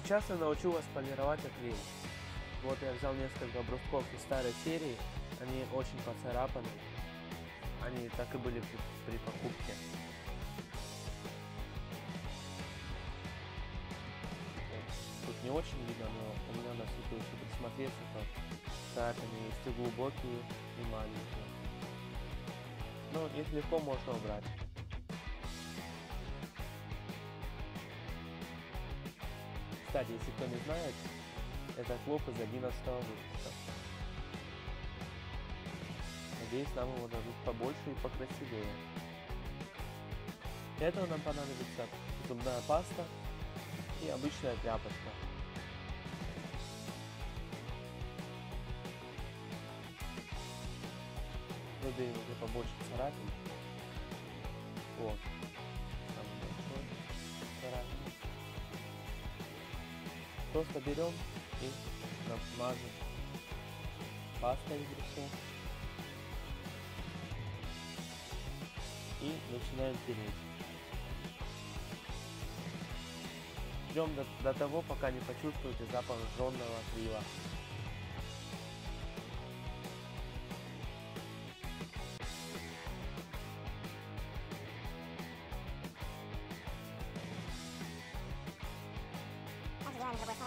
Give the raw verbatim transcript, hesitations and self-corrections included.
Сейчас я научу вас полировать акрил. Вот я взял несколько брусков из старой серии, они очень поцарапаны, они так и были при, при покупке. Тут не очень видно, но у меня на свету, если присмотреться, то царапины есть и глубокие, и маленькие. Но их легко можно убрать. Кстати, если кто не знает, это клуб из одиннадцатого выпуска. Надеюсь, нам его дадут побольше и покрасивее. Для этого нам понадобится зубная паста и обычная тряпочка. Выберем уже побольше царапин. Вот. Самый большой царапин. Просто берем и намажем пастой из брусков и начинаем тереть. Ждем до, до того, пока не почувствуете запах жжёного акрила. Делаем другой слой.